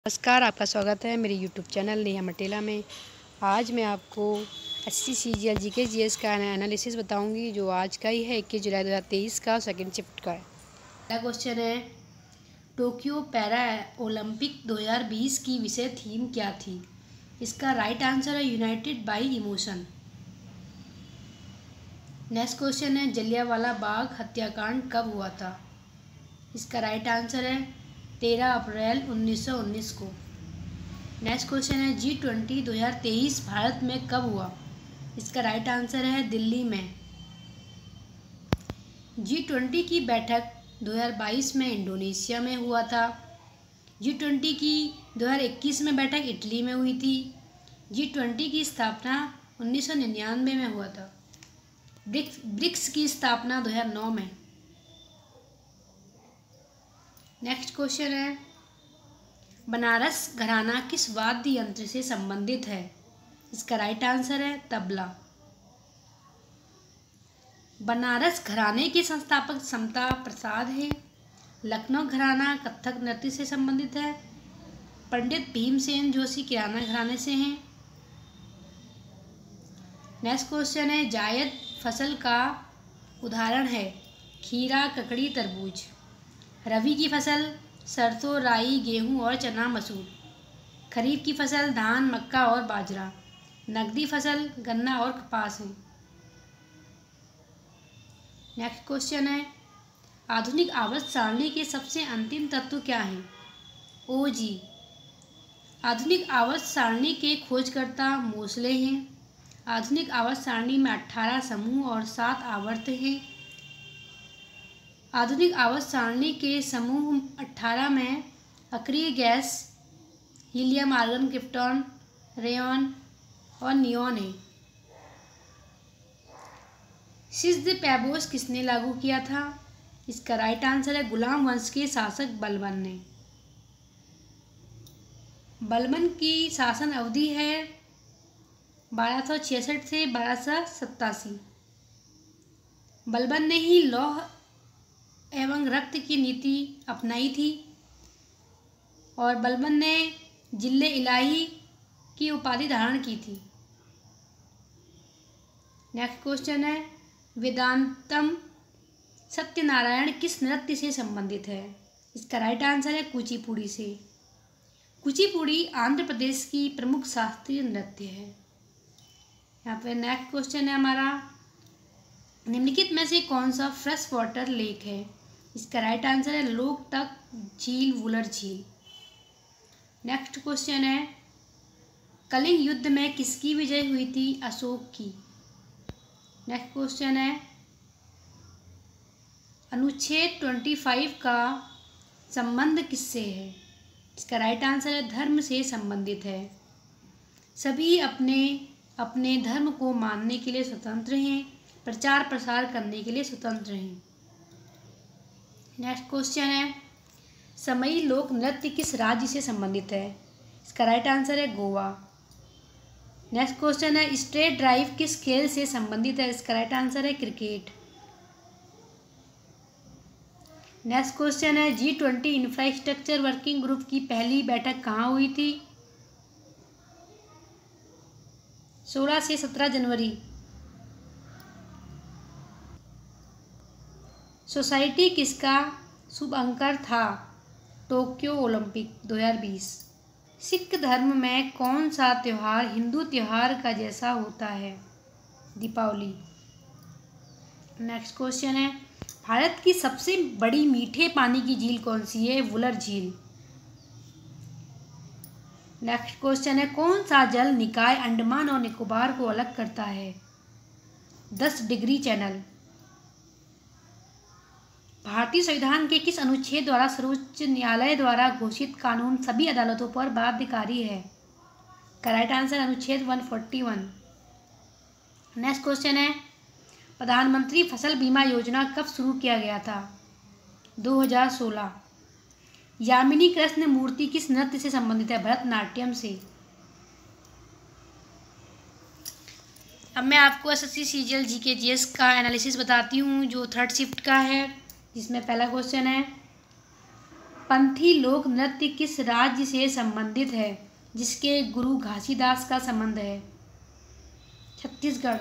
नमस्कार, आपका स्वागत है मेरे यूट्यूब चैनल नेहा मटेला में। आज मैं आपको एसएससी सीजीएल जीके जीएस का एनालिसिस बताऊंगी, जो आज का ही है 21 जुलाई 2023 का सेकंड शिफ्ट का है। पहला क्वेश्चन है, टोक्यो पैरा ओलंपिक 2020 की विषय थीम क्या थी? इसका राइट आंसर है united by emotion. Next question है, जलियांवाला बाग हत्याकांड कब हुआ था? इसका राइट आंसर है 13 अप्रैल 1919 को। नेक्स्ट क्वेश्चन है, G20 2023 भारत में कब हुआ? इसका राइट आंसर है दिल्ली में। G20 की बैठक 2022 में इंडोनेशिया में हुआ था। G20 की 2021 में बैठक इटली में हुई थी। G20 की स्थापना 1999 में हुआ था। ब्रिक्स की स्थापना 2009 में। नेक्स्ट क्वेश्चन है, बनारस घराना किस वाद्य यंत्र से संबंधित है? इसका राइट आंसर है तबला। बनारस घराने के संस्थापक समता प्रसाद हैं। लखनऊ घराना कथक नृत्य से संबंधित है। पंडित भीमसेन जोशी किराना घराने से हैं। नेक्स्ट क्वेश्चन है, जायद फसल का उदाहरण है खीरा, ककड़ी, तरबूज। रबी की फसल सरसों, राई, गेहूं और चना मसूर। खरीफ की फसल धान, मक्का और बाजरा। नकदी फसल गन्ना और कपास है। नेक्स्ट क्वेश्चन है, आधुनिक आवर्त सारणी के सबसे अंतिम तत्व क्या हैं? OG। आधुनिक आवर्त सारणी के खोजकर्ता मोसले हैं। आधुनिक आवर्त सारणी में 18 समूह और 7 आवर्त हैं। आधुनिक आवर्त सारणी के समूह 18 में अक्रिय gas, helium, argon, krypton, rayon और नियॉन है। सिद्ध पैबोस किसने लागू किया था? इसका राइट आंसर है गुलाम वंश के शासक बलबन ने। बलबन की शासन अवधि है 1266 से 1287। बलबन ने ही लौह एवं रक्त की नीति अपनाई थी और बलबन ने जिले इलाही की उपाधि धारण की थी। नेक्स्ट क्वेश्चन है, वेदांतम सत्यनारायण किस नृत्य से संबंधित है? इसका राइट आंसर है कुचिपुड़ी से। कुचिपुड़ी आंध्र प्रदेश की प्रमुख शास्त्रीय नृत्य है। यहाँ पे नेक्स्ट क्वेश्चन है हमारा, निम्नलिखित में से कौन सा फ्रेश वाटर लेक है? इसका राइट आंसर है लोकटक झील, वुलर झील। नेक्स्ट क्वेश्चन है, कलिंग युद्ध में किसकी विजय हुई थी? अशोक की। नेक्स्ट क्वेश्चन है, अनुच्छेद 25 का संबंध किससे है? इसका राइट आंसर है धर्म से संबंधित है। सभी अपने अपने धर्म को मानने के लिए स्वतंत्र हैं, प्रचार प्रसार करने के लिए स्वतंत्र हैं। नेक्स्ट क्वेश्चन है, समई लोक नृत्य किस राज्य से संबंधित है? इसका राइट आंसर है गोवा। नेक्स्ट क्वेश्चन है, स्ट्रेट ड्राइव किस खेल से संबंधित है? इसका राइट आंसर है क्रिकेट। नेक्स्ट क्वेश्चन है, G20 इंफ्रास्ट्रक्चर वर्किंग ग्रुप की पहली बैठक कहाँ हुई थी? 16 से 17 जनवरी। सोसाइटी किसका शुभ अंकर था? Tokyo Olympic 2020। सिख धर्म में कौन सा त्यौहार हिंदू त्यौहार का जैसा होता है? दीपावली। नेक्स्ट क्वेश्चन है, भारत की सबसे बड़ी मीठे पानी की झील कौन सी है? वुलर झील। नेक्स्ट क्वेश्चन है, कौन सा जल निकाय अंडमान और निकोबार को अलग करता है? 10 डिग्री चैनल। भारतीय संविधान के किस अनुच्छेद द्वारा सर्वोच्च न्यायालय द्वारा घोषित कानून सभी अदालतों पर बाध्यकारी है? का राइट आंसर अनुच्छेद 141। नेक्स्ट क्वेश्चन है, प्रधानमंत्री फसल बीमा योजना कब शुरू किया गया था? 2016। यामिनी कृष्ण मूर्ति किस नृत्य से संबंधित है? भरतनाट्यम से। अब मैं आपको एसएससी सीजीएल जीके जीएस का एनालिसिस बताती हूँ, जो थर्ड शिफ्ट का है, जिसमें पहला क्वेश्चन है, पंथी लोक नृत्य किस राज्य से संबंधित है जिसके गुरु घासीदास का संबंध है? छत्तीसगढ़।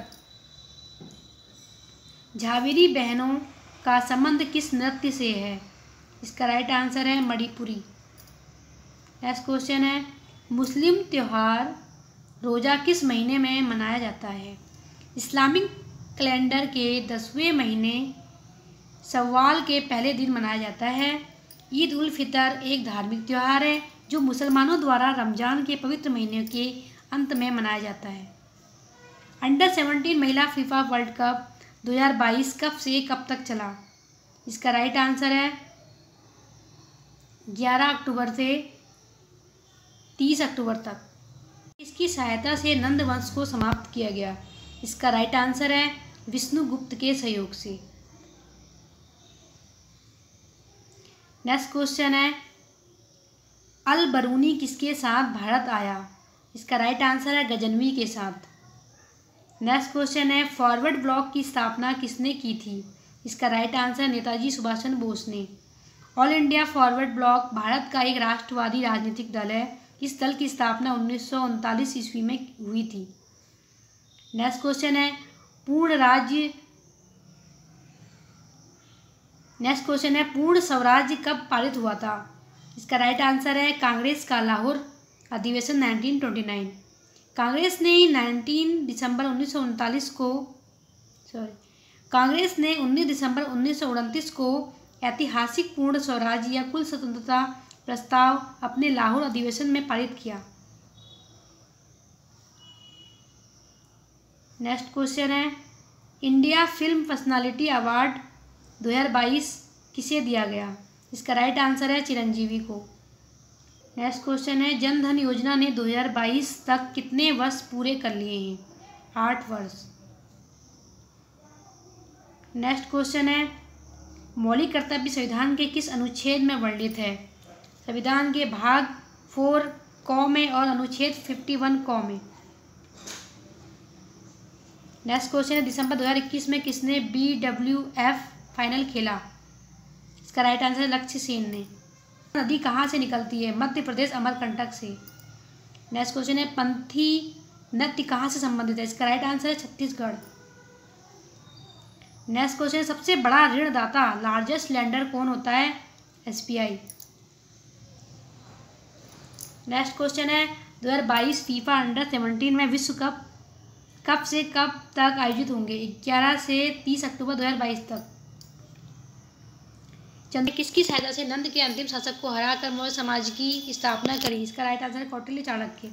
झावेरी बहनों का संबंध किस नृत्य से है? इसका राइट आंसर है मणिपुरी। नेक्स्ट क्वेश्चन है, मुस्लिम त्योहार रोज़ा किस महीने में मनाया जाता है? इस्लामिक कैलेंडर के 10वें महीने शव्वाल के पहले दिन मनाया जाता है। ईद उल फितर एक धार्मिक त्यौहार है जो मुसलमानों द्वारा रमज़ान के पवित्र महीने के अंत में मनाया जाता है। अंडर 17 महिला फीफा वर्ल्ड कप 2022 कब से कब तक चला? इसका राइट आंसर है 11 अक्टूबर से 30 अक्टूबर तक। इसकी सहायता से नंद वंश को समाप्त किया गया। इसका राइट आंसर है विष्णुगुप्त के सहयोग से। नेक्स्ट क्वेश्चन है, अल बरूनी किसके साथ भारत आया? इसका राइट आंसर है गजनवी के साथ। नेक्स्ट क्वेश्चन है, फॉरवर्ड ब्लॉक की स्थापना किसने की थी? इसका राइट आंसर नेताजी सुभाष चंद्र बोस ने। All India forward block Bharat का एक राष्ट्रवादी राजनीतिक दल है। इस दल की स्थापना 1939 ईस्वी में हुई थी। नेक्स्ट क्वेश्चन है, पूर्ण स्वराज्य कब पारित हुआ था? इसका राइट आंसर है कांग्रेस का लाहौर अधिवेशन 1929। कांग्रेस ने 19 दिसंबर 1929 को ऐतिहासिक पूर्ण स्वराज्य या कुल स्वतंत्रता प्रस्ताव अपने लाहौर अधिवेशन में पारित किया। नेक्स्ट क्वेश्चन है, इंडिया फिल्म पर्सनालिटी अवार्ड 2022 किसे दिया गया? इसका राइट आंसर है चिरंजीवी को। नेक्स्ट क्वेश्चन है, जन धन योजना ने 2022 तक कितने वर्ष पूरे कर लिए हैं? 8 वर्ष। नेक्स्ट क्वेश्चन है, मौलिक कर्तव्य संविधान के किस अनुच्छेद में वर्णित है? संविधान के भाग 4 क में और अनुच्छेद 51 क में। नेक्स्ट क्वेश्चन है, दिसंबर 2021 में किसने BWF फाइनल खेला? इसका राइट आंसर है लक्ष्य सेन ने। नदी कहाँ से निकलती है? मध्य प्रदेश अमरकंटक से। नेक्स्ट क्वेश्चन है, पंथी नृत्य कहाँ से संबंधित है? इसका राइट आंसर है छत्तीसगढ़। नेक्स्ट क्वेश्चन है, सबसे बड़ा ऋणदाता लार्जेस्ट लेंडर कौन होता है? SBI। नेक्स्ट क्वेश्चन है, 2022 फीफा अंडर 17 में विश्व कप कब से कब तक आयोजित होंगे? 11 से 30 अक्टूबर 2022 तक। चंद्र किसकी सहायता से नंद के अंतिम शासक को हराकर मौर्य समाज की स्थापना करी? इसका राइट आंसर है कौटिल्य चाणक्य।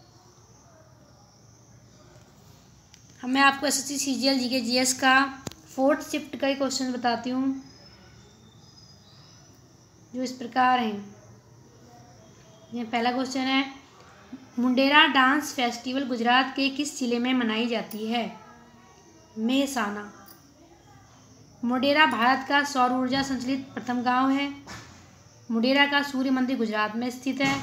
मैं आपको SSC CGL GK GS का 4th शिफ्ट का क्वेश्चन बताती हूँ जो इस प्रकार हैं। यह पहला क्वेश्चन है, मुंडेरा डांस फेस्टिवल गुजरात के किस जिले में मनाई जाती है? मेहसाना। मुंडेरा भारत का सौर ऊर्जा संचालित प्रथम गांव है। मुंडेरा का सूर्य मंदिर गुजरात में स्थित है।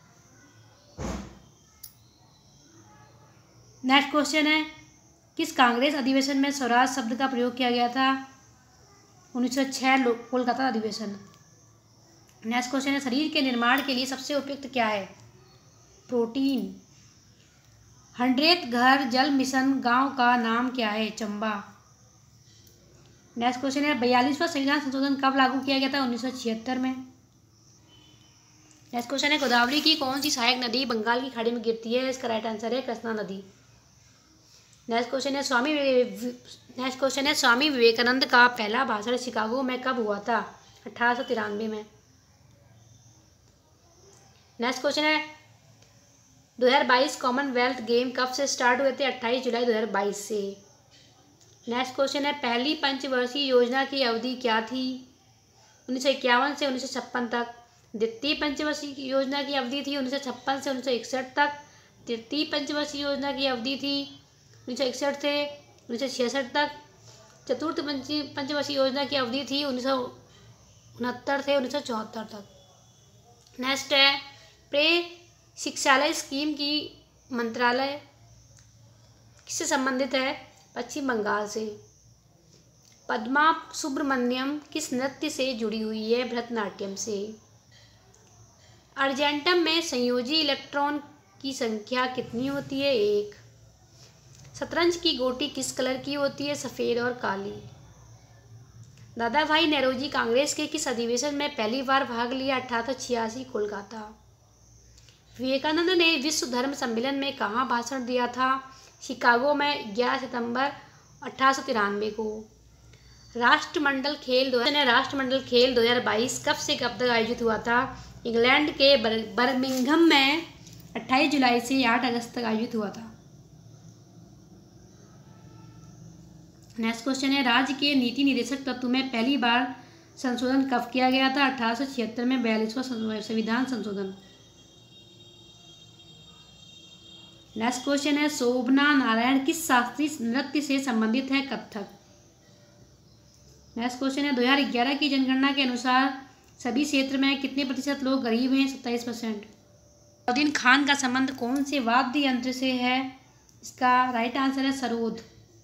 नेक्स्ट क्वेश्चन है, किस कांग्रेस अधिवेशन में स्वराज शब्द का प्रयोग किया गया था? 1906 कोलकाता अधिवेशन। नेक्स्ट क्वेश्चन है, शरीर के निर्माण के लिए सबसे उपयुक्त क्या है? प्रोटीन। 100th घर जल मिशन गांव का नाम क्या है? चंबा। नेक्स्ट क्वेश्चन है, 42वां संविधान संशोधन कब लागू किया गया था? 1976 में। नेक्स्ट क्वेश्चन है, गोदावरी की कौन सी सहायक नदी बंगाल की खाड़ी में गिरती है? इसका राइट आंसर है कृष्णा नदी। नेक्स्ट क्वेश्चन है, स्वामी विवेकानंद का पहला भाषण शिकागो में कब हुआ था? 1893 में। नेक्स्ट क्वेश्चन है, 2022 कॉमनवेल्थ गेम कब से स्टार्ट हुए थे? 28 जुलाई 2022 से। नेक्स्ट क्वेश्चन है, पहली पंचवर्षीय योजना की अवधि क्या थी? 1951 से 1956 तक। द्वितीय पंचवर्षीय योजना की अवधि थी 1956 से 1961 तक। तृतीय पंचवर्षीय योजना की अवधि थी 1961 से 1966 तक। चतुर्थ पंचवर्षीय योजना की अवधि थी 1969 से 1974 तक। नेक्स्ट है, प्रे शिक्षालय स्कीम की मंत्रालय किससे संबंधित है? पश्चिम बंगाल से। पद्मा सुब्रमण्यम किस नृत्य से जुड़ी हुई है? भरतनाट्यम से। अर्जेंटम में संयोजी इलेक्ट्रॉन की संख्या कितनी होती है? 1। शतरंज की गोटी किस कलर की होती है? सफ़ेद और काली। दादा भाई नौरोजी कांग्रेस के किस अधिवेशन में पहली बार भाग लिया? 1886, कोलकाता। विवेकानंद ने विश्व धर्म सम्मेलन में कहाँ भाषण दिया था? शिकागो में 11 सितंबर 1893 को। राष्ट्रमंडल खेल 2022 कब से कब तक आयोजित हुआ था? इंग्लैंड के बर्मिंघम में 28 जुलाई से 8 अगस्त तक आयोजित हुआ था। नेक्स्ट क्वेश्चन है, राज्य के नीति निर्देशक तत्व में पहली बार संशोधन कब किया गया था? 1876 में 42वां संविधान संशोधन। नेक्स्ट क्वेश्चन है, शोभना नारायण किस शास्त्रीय नृत्य से संबंधित है? कथक। नेक्स्ट क्वेश्चन है, 2011 की जनगणना के अनुसार सभी क्षेत्र में कितने प्रतिशत लोग गरीब हैं? 27%। अलाउद्दीन खान का संबंध कौन से वाद्य यंत्र से है? इसका राइट आंसर है सरोद।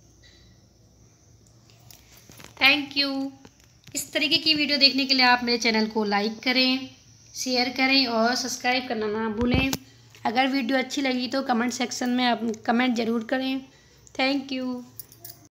Thank you. इस तरीके की वीडियो देखने के लिए आप मेरे चैनल को लाइक करें, शेयर करें और सब्सक्राइब करना ना भूलें। अगर वीडियो अच्छी लगी तो कमेंट सेक्शन में आप कमेंट ज़रूर करें। Thank you.